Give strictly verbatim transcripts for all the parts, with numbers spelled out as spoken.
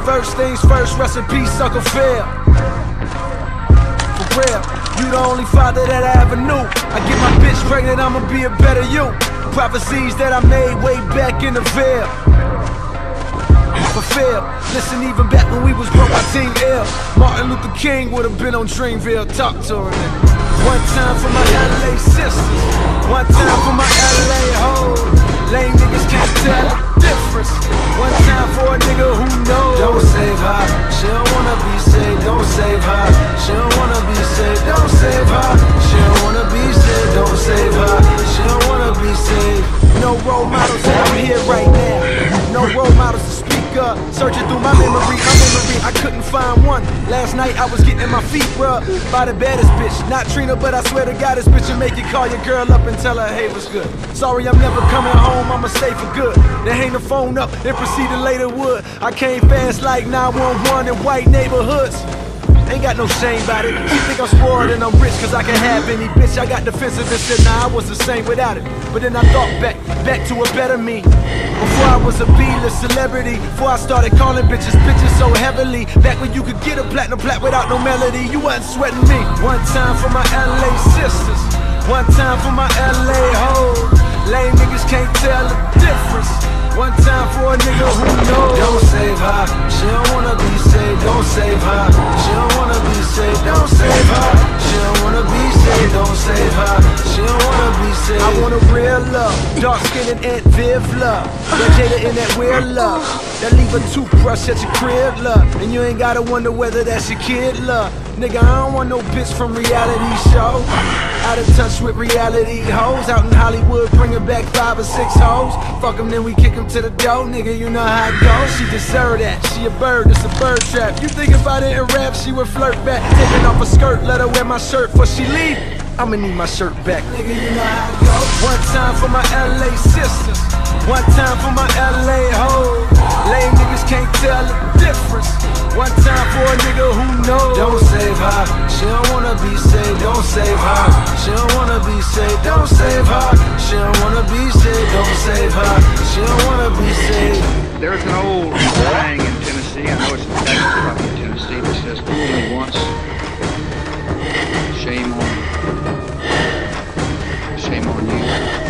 First things first, rest in peace, Uncle Phil. For real, you the only father that I ever knew. I get my bitch pregnant, I'ma be a better you. Prophecies that I made way back in the veil. Fulfilled. Listen, even back when we was broke, my team ill. Martin Luther King would've been on Dreamville. Talk to her, nigga. One time for my L A sisters, one time for my L A hoes. Lame niggas can't tell the difference. One time for a nigga who knows. Don't save her, she don't wanna be saved. Don't save her, she don't wanna be saved. Don't save her, she don't wanna be saved. Don't save her, she don't wanna be saved. No role models, and I'm here right now. No role models to speak up. Searching through my memory, my memory, I couldn't find one. Last night I was getting my feet rubbed by the baddest bitch. Not Trina, but I swear to God, this bitch will make you call your girl up and tell her, hey, what's good? Sorry, I'm never coming home, I'ma stay for good. Then hang the phone up and proceed to later wood. I came fast like nine one one in white neighborhoods. Ain't got no shame about it. She think I'm spoiled and I'm rich cause I can have any bitch. I got defensive and said, nah, I was the same without it. But then I thought back, back to a better me. Before I was a B-list celebrity, before I started calling bitches bitches so heavily. Back when you could get a platinum plat without no melody, you wasn't sweating me. One time for my L A sisters, one time for my L A hoes. Lame niggas can't tell the difference. One time for a nigga who knows. Don't save her, she don't wanna be saved. Don't save her, she don't wanna be saved. Don't save her, she don't wanna be saved. Don't save her, she don't wanna be saved. I want a real love, dark skin and Aunt Viv love. That Jada in that weird love, that leave a toothbrush at your crib love. And you ain't gotta wonder whether that's your kid love. Nigga, I don't want no bitch from reality show. Out of touch with reality hoes. Out in Hollywood, bringing back five or six hoes. Fuck them, then we kick them to the door. Nigga, you know how it goes. She deserve that, she a bird, it's a bird trap. You think if I didn't rap, she would flirt back. Taking off her skirt, let her wear my shirt before she leave. I'ma need my shirt back. Nigga, you know how it goes. One time for my L A sisters, one time for my L A hoes. Lame niggas can't tell the difference. One time for a nigga who knows. Don't save her, she don't wanna be saved. Don't save her, she don't wanna be saved. Don't save her, she don't wanna be saved. Don't save her, she don't wanna be saved. There's an old saying in Tennessee, I know it's probably in Tennessee, that says, fool me once, shame on shame on you.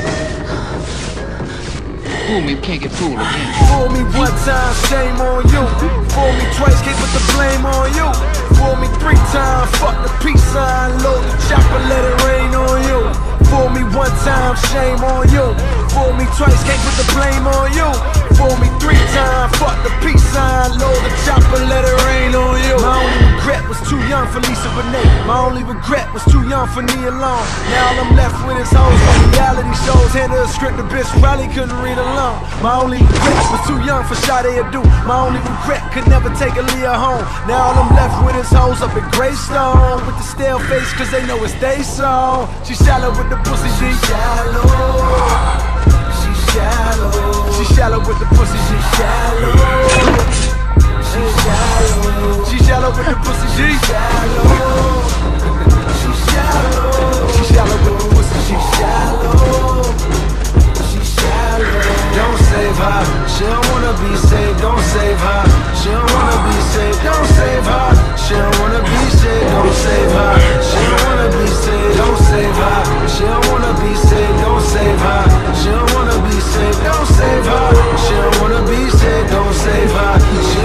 Fool me, can't get fooled again. Fool me one time, shame on you. Fool me twice, can't put the blame on you. Fool me three times, fuck the peace sign, load the chopper, let it rain on you. Fool me one time, shame on you. Fool me twice, can't put the blame on you. Fool me three times, fuck the peace sign, load the chopper, let it rain on you. My only regret was too young for Lisa Bonet. My only regret was too young for Nia Long. Now all I'm left with is hoes from reality shows. Hand her a script, the bitch probably couldn't read along. My only regret was too young for Sade Adu. My only regret could never take Aaliyah home. Now all I'm left with is hoes up in Greystone with the stale face cause they know it's they song. She shallow with the pussy, she shallow. She shallow. She shallow with the pussy, she shallow. She shallow. She shallow with the pussy, she shallow. She shallow. She shallow with the pussy, she shallow. She shallow. Don't save her, she don't wanna be saved. Don't save her, she don't wanna be saved. Don't save her, she don't wanna be saved. Don't save her, she don't wanna be saved. Don't save her, she don't wanna be saved. Don't save her, she don't wanna be saved. Don't save her, she don't wanna be saved. Don't save her, she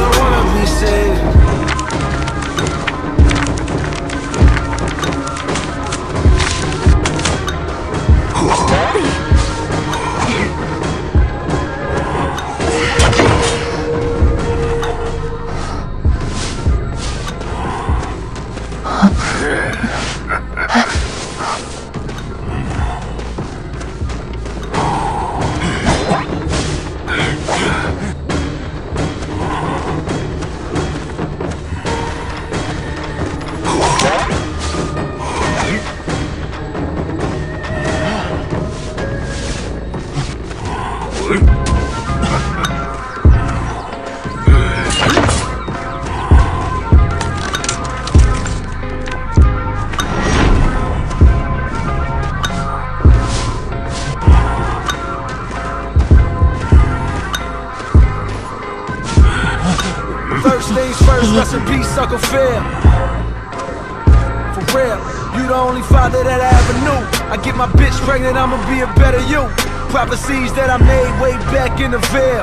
First things first, rest in peace, Uncle Phil. For real, you the only father that I ever knew. I get my bitch pregnant, I'ma be a better you. Prophecies that I made way back in the veil.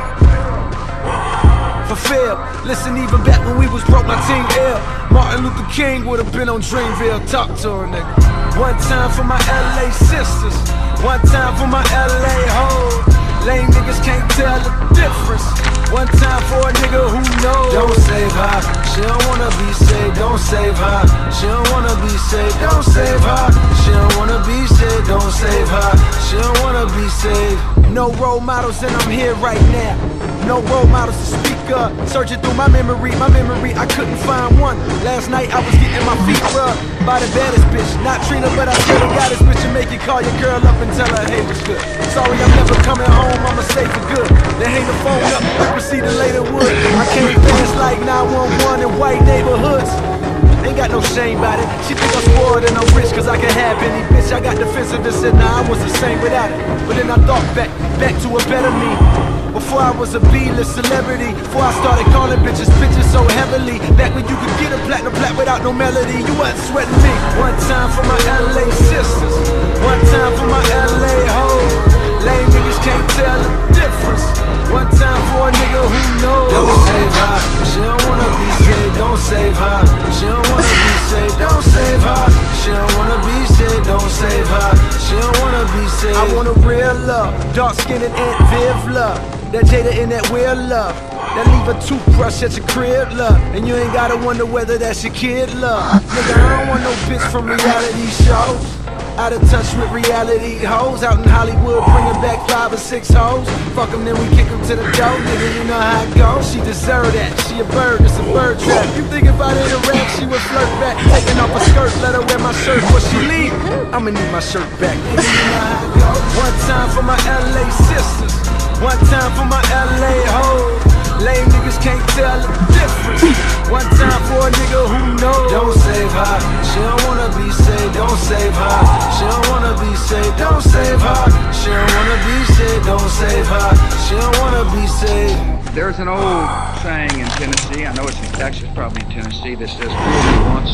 Fulfilled. Listen, even back when we was broke, my team ill. Martin Luther King would've been on Dreamville. Talk to her, nigga. One time for my L A sisters, one time for my L A hoes. Lame niggas can't tell the difference. One time for a nigga who knows. Don't save her, she don't wanna be saved. Don't save her, she don't wanna be saved. Don't save her, she don't wanna be saved. Don't save her, she don't wanna be saved. No role models and I'm here right now. No role models to speak up. Searching through my memory, my memory, I couldn't find one. Last night I was getting my feet rubbed by the baddest bitch. Not Trina, but I still got this bitch. And make you call your girl up and tell her, hey, what's good? Sorry, I'm never coming home, I'ma stay for good. Then hang the phone up, I proceed to lay the wood. I came fast like nine one one in white neighborhoods. Ain't got no shame about it. She think I'm spoiled and I'm rich cause I can have any bitch. I got defensive and said, nah, I was the same without it. But then I thought back, back to a better me. Before I was a B-list celebrity, before I started calling bitches bitches so heavily. Back when you could get a platinum plat without no melody, you wasn't sweating me. One time for my L A sisters, one time for my L A hoes. Lame niggas can't tell the difference. One time for a nigga who knows. Don't save her, she don't wanna be saved. Don't save her, she don't wanna be saved. Don't save her, she don't wanna be saved. Don't save her, she don't wanna be saved. I want a real love, dark skinned and Aunt Viv love. That Jada in that weird love. That leave a toothbrush at your crib love. And you ain't gotta wonder whether that's your kid love. Nigga, I don't want no bitch from reality shows. Out of touch with reality hoes. Out in Hollywood bringing back five or six hoes. Fuck them, then we kick them to the door. Nigga, you know how it goes. She deserve that, she a bird, it's a bird trap. You think if I didn't rap, she would flirt back. Taking off her skirt, let her wear my shirt before she leave. I'ma need my shirt back. Nigga, you know how it goes. One time for my L A sisters, one time for my L A hoes. Lame niggas can't tell the difference. One time for a nigga who knows. Don't save her, she don't wanna be saved. Don't save her, she don't wanna be saved. Don't save her, she don't wanna be saved. Don't save her, she don't wanna be saved. There's an old saying in Tennessee, I know it's in Texas, probably in Tennessee, that says, fool me once,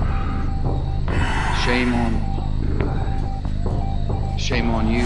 shame on, shame on you.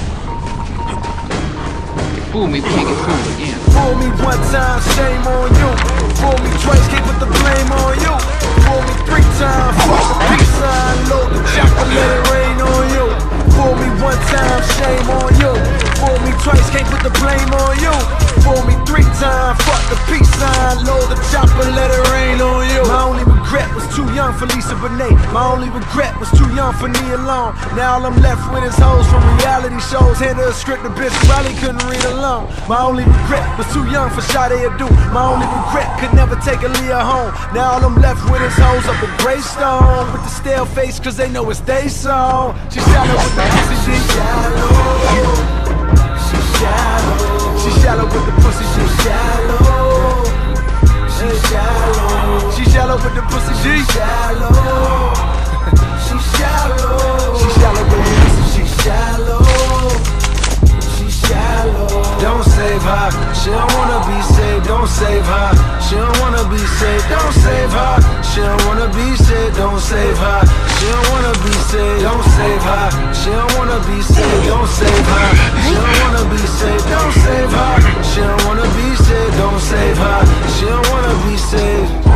Fool me, we can't get fooled again. Fool me one time, shame on you. Fool me twice, can't put the blame on you. Fool me three times, fuck the peace sign, load the chopper, let it rain on you. Fool me one time, shame on you. Fool me twice, can't put the blame on you. Fool me three times, fuck the peace sign, load the chopper, let it rain on you. My only regret was too young for Lisa Bonet. My only regret was too young for Nia Long. Now all I'm left with is hoes from reality shows. Hand her a script, the bitch probably couldn't read alone. My only regret was too young for Sade Adu. My only regret could never take Aaliyah home. Now all I'm left with is hoes up in Greystone with the stale face cause they know it's they song. She shallow with the pussy, she shallow. She shallow. She shallow with the pussy, she shallow. She shallow. She shallow with the pussy, she shallow. She shallow. She shallow with the pussy, she shallow. She shallow. Don't save her, she don't wanna be saved. Don't save her, she don't wanna be saved. Don't save her, she don't wanna be saved. Don't save her, she don't wanna be saved. Don't save her, she don't wanna be saved. Don't save her, she don't wanna be saved. Don't save her, she don't wanna be saved. Don't save her, she don't wanna be saved.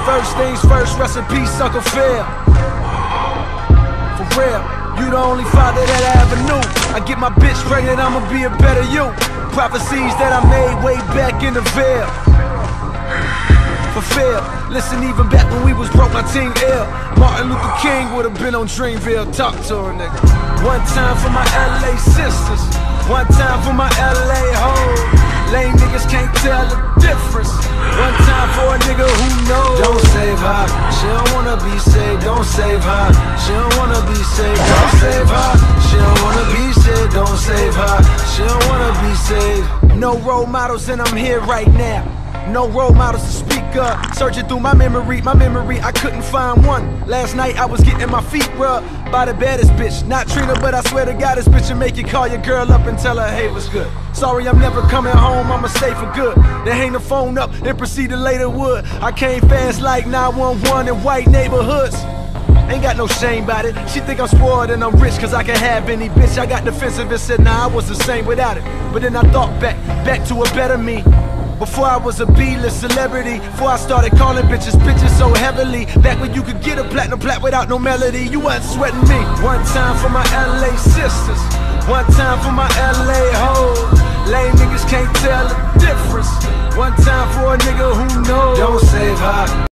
First things first, recipe Uncle Phil. For real, you the only father that I ever knew. I get my bitch pregnant, I'ma be a better you. Prophecies that I made way back in the veil. Fulfill. Listen, even back when we was broke, my team ill. Martin Luther King would've been on Dreamville. Talk to her, nigga. One time for my L A sisters, one time for my L A hoes. Lame niggas can't tell the difference. One time for a nigga who knows. Don't save her, she don't wanna be saved. Don't save her, she don't wanna be saved. Don't save her, she don't wanna be saved. Don't save her, she don't wanna be saved. No role models and I'm here right now. No role models to speak up. Searching through my memory, my memory, I couldn't find one. Last night I was getting my feet rubbed by the baddest bitch. Not Trina, but I swear to God this bitch will make you call your girl up and tell her, hey, what's good? Sorry, I'm never coming home, I'ma stay for good. Then hang the phone up and proceed to lay the wood. I came fast like nine one one in white neighborhoods. Ain't got no shame about it. She think I'm spoiled and I'm rich cause I can have any bitch. I got defensive and said, nah, I was the same without it. But then I thought back, back to a better me. Before I was a B-list celebrity, before I started calling bitches bitches so heavily. Back when you could get a platinum plat without no melody, you wasn't sweating me. One time for my L A sisters, one time for my L A hoes. Lame niggas can't tell the difference. One time for a nigga who knows. Don't save her.